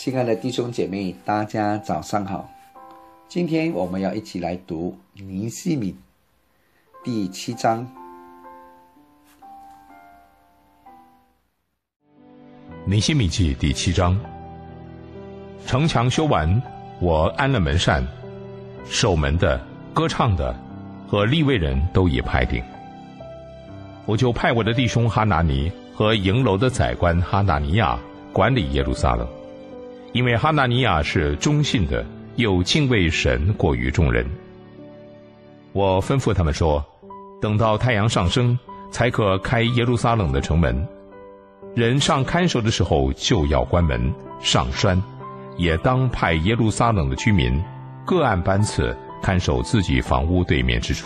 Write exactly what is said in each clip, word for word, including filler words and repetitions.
亲爱的弟兄姐妹，大家早上好。今天我们要一起来读尼希米第七章。 尼希米记第七章。城墙修完，我安了门扇，守门的、歌唱的和利未人都已派定。我就派我的弟兄哈拿尼和营楼的宰官哈拿尼亚管理耶路撒冷，因为哈拿尼亚是忠信的，又敬畏神过于众人。我吩咐他们说，等到太阳上升，才可开耶路撒冷的城门。人上看守的时候就要关门上栓，也当派耶路撒冷的居民各按班次看守自己房屋对面之处。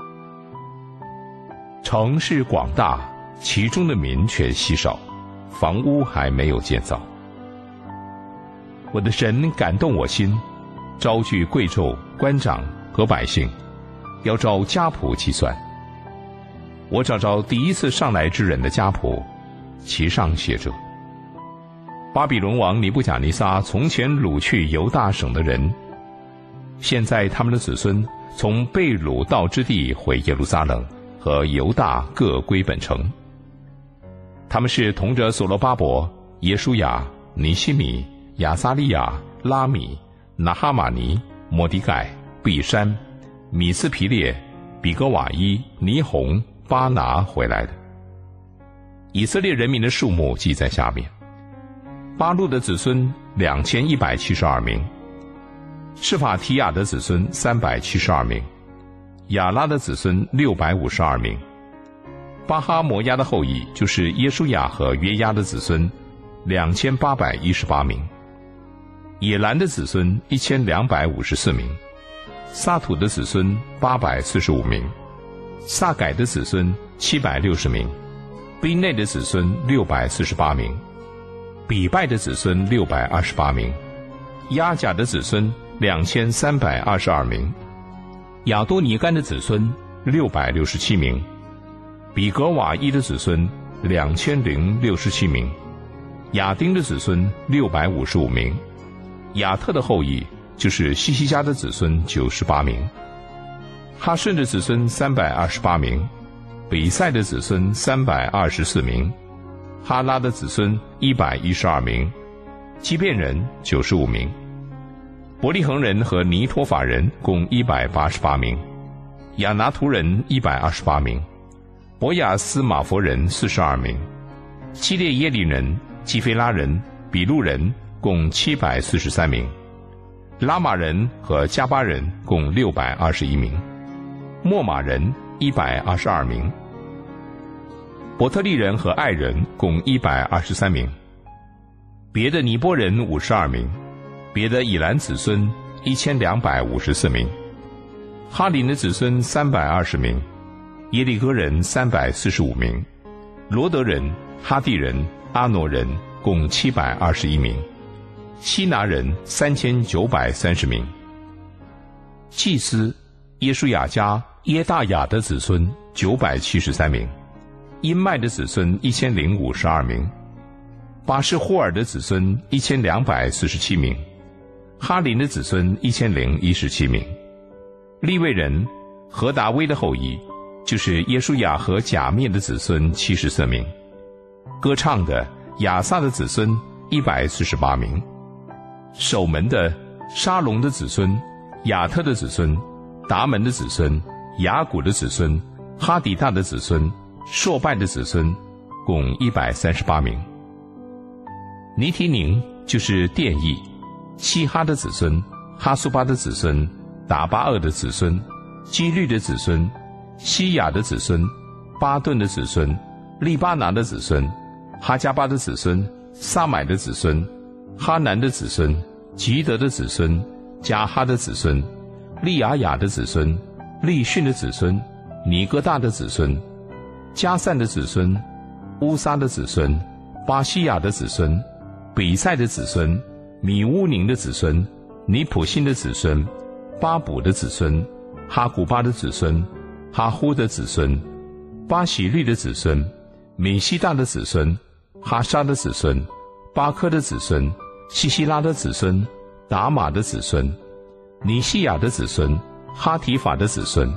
城市广大，其中的民却稀少，房屋还没有建造。我的神感动我心，招聚贵胄、官长和百姓，要照家谱计算。我找着第一次上来之人的家谱，其上写着：巴比伦王尼布甲尼撒从前掳去犹大省的人，现在他们的子孙从被掳到之地回耶路撒冷和犹大各归本城。他们是同着所罗巴伯、耶书亚、尼希米、亚撒利亚、拉米、拿哈马尼、摩迪盖、毕山、米斯皮列、比格瓦伊、尼红、巴拿回来的。以色列人民的数目记在下面：巴路的子孙两千一百七十二名，示法提亚的子孙三百七十二名，亚拉的子孙六百五十二名，巴哈摩押的后裔就是耶书亚和约押的子孙两千八百一十八名，野兰的子孙一千两百五十四名，撒土的子孙八百四十五名，撒改的子孙七百六十名，宾内的子孙六百四十八名，比拜的子孙六百二十八名，亚甲的子孙两千三百二十二名，亚多尼干的子孙六百六十七名，比格瓦伊的子孙两千零六十七名，亚丁的子孙六百五十五名，亚特的后裔就是西西家的子孙九十八名，哈顺的子孙三百二十八名，比赛的子孙三百二十四名，哈拉的子孙一百一十二名，基遍人九十五名，伯利恒人和尼托法人共一百八十八名，亚拿图人一百二十八名，伯亚斯马佛人四十二名，基列耶利人、基菲拉人、比路人共七百四十三名，拉玛人和加巴人共六百二十一名，莫马人一百二十二名，伯特利人和爱人共一百二十三名，别的尼波人五十二名，别的以兰子孙一千两百五十四名，哈林的子孙三百二十名，耶利哥人三百四十五名，罗德人、哈地人、阿挪人共七百二十一名，希拿人三千九百三十名。祭司耶书亚家耶大雅的子孙九百七十三名，因麦的子孙一千零五十二名，巴士霍尔的子孙一千两百四十七名，哈林的子孙一千零一十七名。利未人何达威的后裔就是耶书亚和甲面的子孙七十四名，歌唱的亚萨的子孙一百四十八名，守门的沙龙的子孙、亚特的子孙、达门的子孙、雅古的子孙、哈底大的子孙、朔拜的子孙共一百三十八名。尼提宁就是殿役，希哈的子孙、哈苏巴的子孙、达巴厄的子孙、基律的子孙、西雅的子孙、巴顿的子孙、利巴拿的子孙、哈加巴的子孙、撒买的子孙、哈南的子孙、吉德的子孙、加哈的子孙、利雅雅的子孙、利逊的子孙、尼哥大的子孙、加散的子孙、乌撒的子孙、巴西亚的子孙、比赛的子孙、米乌宁的子孙、尼普辛的子孙、巴卜的子孙、哈古巴的子孙、哈呼的子孙、巴喜律的子孙、米西大的子孙、哈沙的子孙、巴科的子孙、 西西拉的子孙，达玛的子孙，尼西亚的子孙，哈提法的子孙。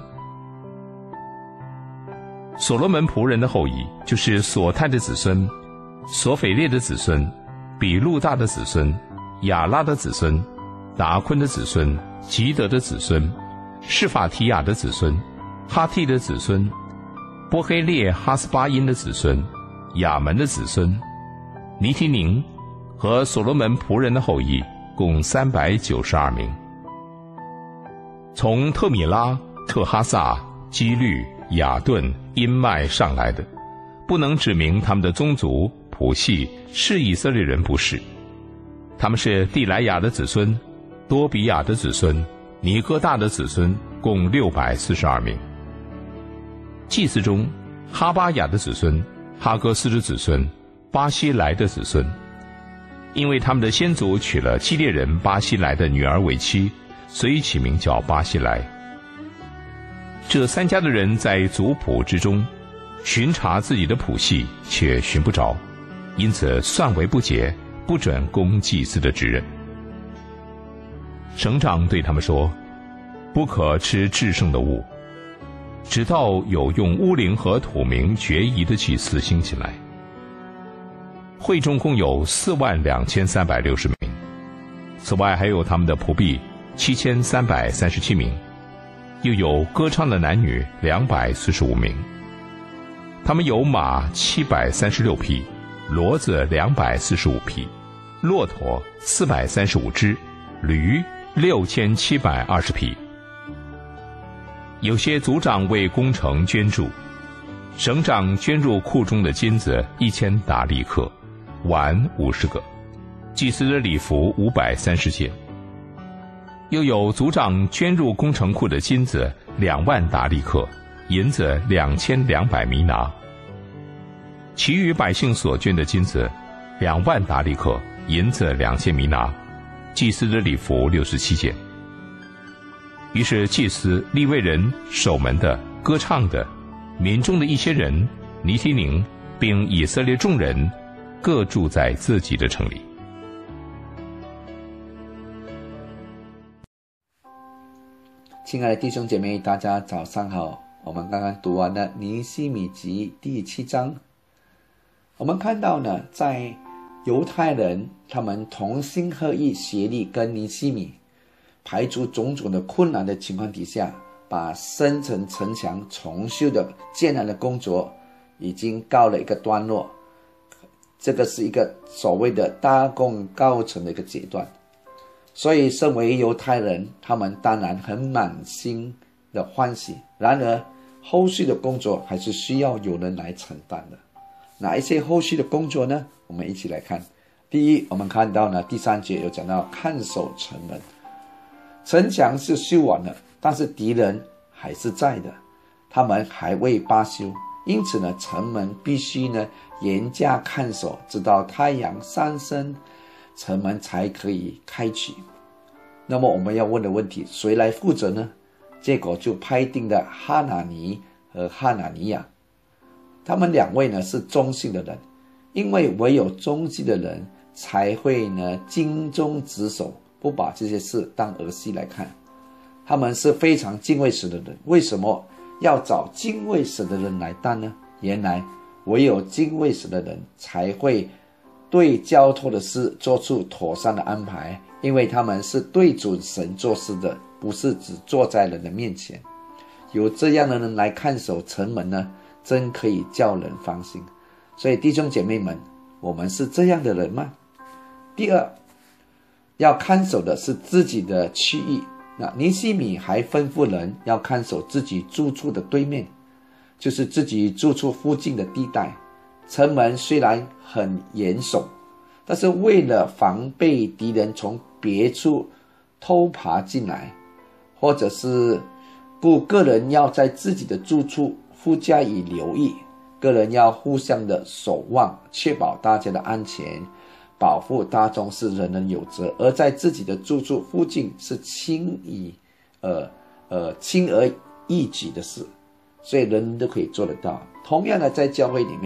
所罗门仆人的后裔就是索泰的子孙，索斐列的子孙，比路大的子孙，亚拉的子孙，达昆的子孙，吉德的子孙，示法提亚的子孙，哈蒂的子孙，波黑列哈斯巴因的子孙，亚门的子孙，尼提宁和所罗门仆人的后裔共三百九十二名。从特米拉、特哈萨、基律、雅顿、因麦上来的，不能指明他们的宗族谱系，是以色列人不是。他们是地莱雅的子孙，多比亚的子孙，尼哥大的子孙，共六百四十二名。祭司中，哈巴雅的子孙，哈哥斯的子孙，巴西来的子孙。因为他们的先祖娶了基列人巴西来的女儿为妻，所以起名叫巴西来。这三家的人在族谱之中巡查自己的谱系，却寻不着，因此算为不洁，不准供祭司的职任。省长对他们说，不可吃至圣的物，直到有用乌灵和土名决疑的祭司兴起来。会众共有四万两千三百六十名，此外还有他们的仆婢七千三百三十七名，又有歌唱的男女两百四十五名。他们有马七百三十六匹，骡子两百四十五匹，骆驼四百三十五只，驴六千七百二十匹。有些族长为工程捐助，省长捐入库中的金子一千达利克，碗五十个，祭司的礼服五百三十件。又有族长捐入工程库的金子两万达利克，银子两千两百弥拿。其余百姓所捐的金子两万达利克，银子两千弥拿，祭司的礼服六十七件。于是祭司、利未人、守门的、歌唱的、民众的一些人、尼提宁，并以色列众人，各住在自己的城里。 亲爱的弟兄姐妹，大家早上好。我们刚刚读完了尼希米记第七章，我们看到呢，在犹太人他们同心合意协力跟尼希米排除种种的困难的情况底下，把深层城墙重修的艰难的工作已经告了一个段落。这个是一个所谓的大功告成的一个阶段。所以身为犹太人，他们当然很满心的欢喜，然而后续的工作还是需要有人来承担的。哪一些后续的工作呢？我们一起来看。第一，我们看到呢，第三节有讲到看守城门，城墙是修完了，但是敌人还是在的，他们还未罢休，因此呢，城门必须呢严加看守，直到太阳上升，城门才可以开启。那么我们要问的问题，谁来负责呢？结果就派定了哈拿尼和哈拿尼亚，他们两位呢是忠信的人，因为唯有忠信的人才会呢尽忠职守，不把这些事当儿戏来看。他们是非常敬畏神的人，为什么要找敬畏神的人来担呢？原来唯有敬畏神的人才会对交托的事做出妥善的安排，因为他们是对准神做事的，不是只坐在人的面前。有这样的人来看守城门呢，真可以叫人放心。所以弟兄姐妹们，我们是这样的人吗？第二，要看守的是自己的区域。那尼希米还吩咐人要看守自己住处的对面，就是自己住处附近的地带。城门虽然很严守，但是为了防备敌人从别处偷爬进来，或者是故个人要在自己的住处附加以留意，个人要互相的守望，确保大家的安全，保护大众是人人有责，而在自己的住处附近是轻易呃呃轻而易举的事，所以人人都可以做得到。同样的，在教会里面，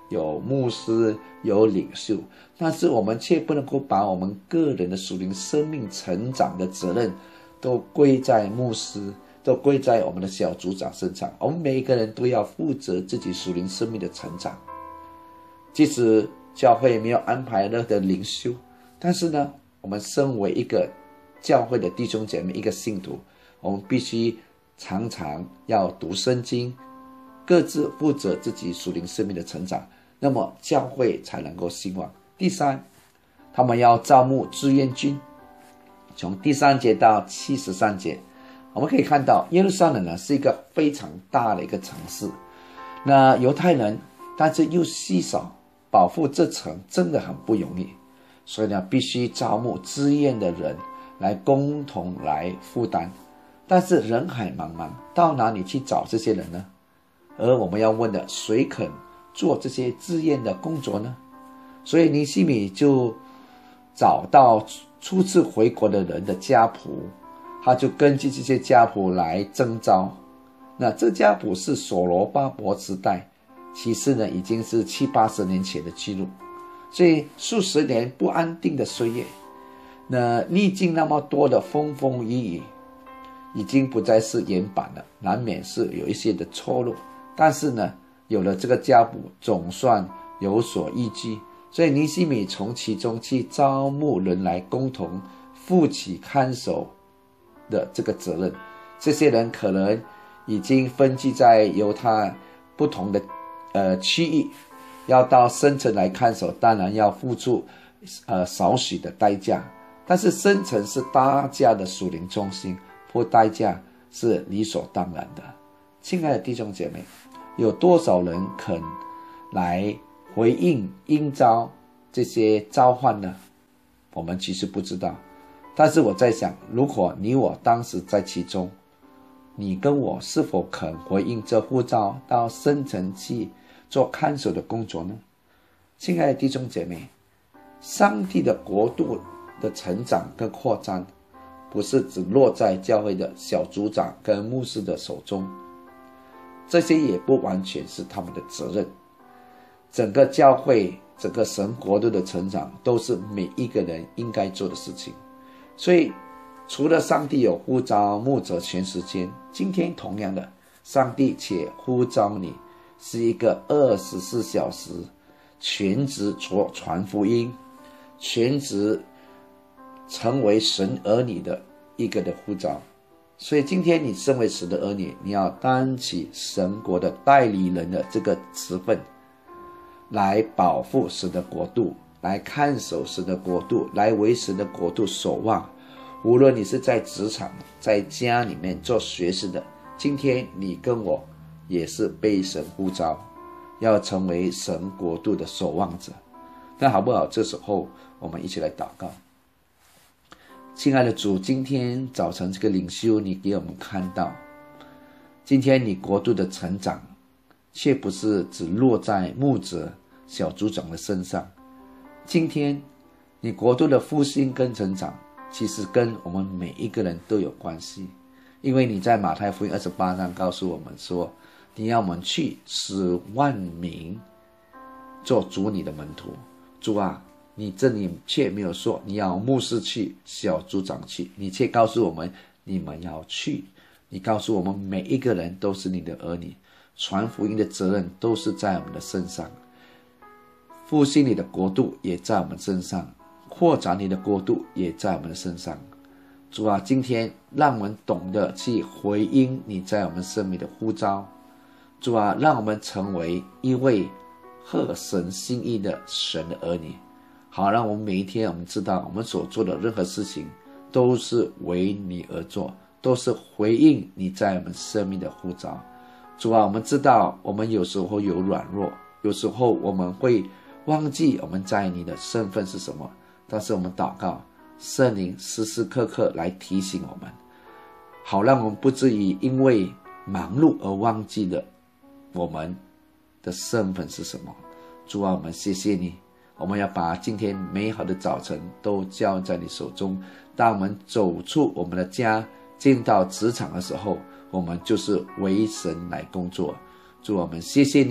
有牧师，有领袖，但是我们却不能够把我们个人的属灵生命成长的责任都归在牧师，都归在我们的小组长身上。我们每一个人都要负责自己属灵生命的成长。即使教会没有安排任何的领袖，但是呢，我们身为一个教会的弟兄姐妹，一个信徒，我们必须常常要读圣经，各自负责自己属灵生命的成长，那么教会才能够兴旺。第三，他们要招募志愿军。从第三节到七十三节，我们可以看到耶路撒冷呢是一个非常大的一个城市，那犹太人但是又稀少，保护这城真的很不容易，所以呢必须招募志愿的人来共同来负担。但是人海茫茫，到哪里去找这些人呢？而我们要问的，谁肯做这些志愿的工作呢？所以尼希米就找到初次回国的人的家谱，他就根据这些家谱来征召。那这家谱是所罗巴伯时代，其实呢已经是七八十年前的记录，所以数十年不安定的岁月，那历经那么多的风风雨雨，已经不再是原版了，难免是有一些的错漏，但是呢有了这个家谱总算有所依据。所以尼希米从其中去招募人来共同负起看守的这个责任。这些人可能已经分居在犹太不同的呃区域，要到深城来看守，当然要付出呃少许的代价，但是深城是大家的属灵中心，付代价是理所当然的。亲爱的弟兄姐妹，有多少人肯来回应应召这些召唤呢？我们其实不知道，但是我在想，如果你我当时在其中，你跟我是否肯回应这呼召，到深层去做看守的工作呢？亲爱的弟兄姐妹，上帝的国度的成长跟扩张，不是只落在教会的小组长跟牧师的手中，这些也不完全是他们的责任。整个教会，整个神国度的成长，都是每一个人应该做的事情。所以除了上帝有呼召牧者全时间，今天同样的，上帝且呼召你是一个二十四小时全职做传福音，全职成为神儿女的一个的呼召。所以今天你身为神的儿女，你要担起神国的代理人的这个职分，来保护神的国度，来看守神的国度，来为神的国度守望。无论你是在职场，在家里面做学士的，今天你跟我也是被神呼召，要成为神国度的守望者。那好不好？这时候我们一起来祷告。亲爱的主，今天早晨这个领袖你给我们看到，今天你国度的成长却不是只落在牧者小组长的身上，今天你国度的复兴跟成长其实跟我们每一个人都有关系。因为你在马太福音二十八章告诉我们说，你要我们去使万民做主你的门徒。主啊，你这里却没有说你要牧师去，小组长去，你却告诉我们你们要去。你告诉我们每一个人都是你的儿女，传福音的责任都是在我们的身上，复兴你的国度也在我们身上，扩展你的国度也在我们的身上。主啊，今天让我们懂得去回应你在我们生命的呼召。主啊，让我们成为一位合神心意的神的儿女，好让我们每一天我们知道我们所做的任何事情都是为你而做，都是回应你在我们生命的呼召。主啊，我们知道我们有时候有软弱，有时候我们会忘记我们在你的身份是什么，但是我们祷告圣灵时时刻刻来提醒我们，好让我们不至于因为忙碌而忘记了我们的身份是什么。主啊，我们谢谢你，我们要把今天美好的早晨都交在你手中。当我们走出我们的家，进到职场的时候，我们就是为神来工作。主，我们谢谢你，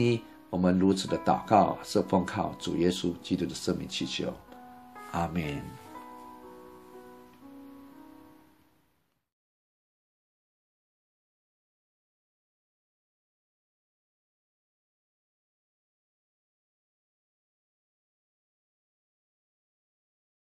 我们如此的祷告是奉靠主耶稣基督的圣名祈求，阿们。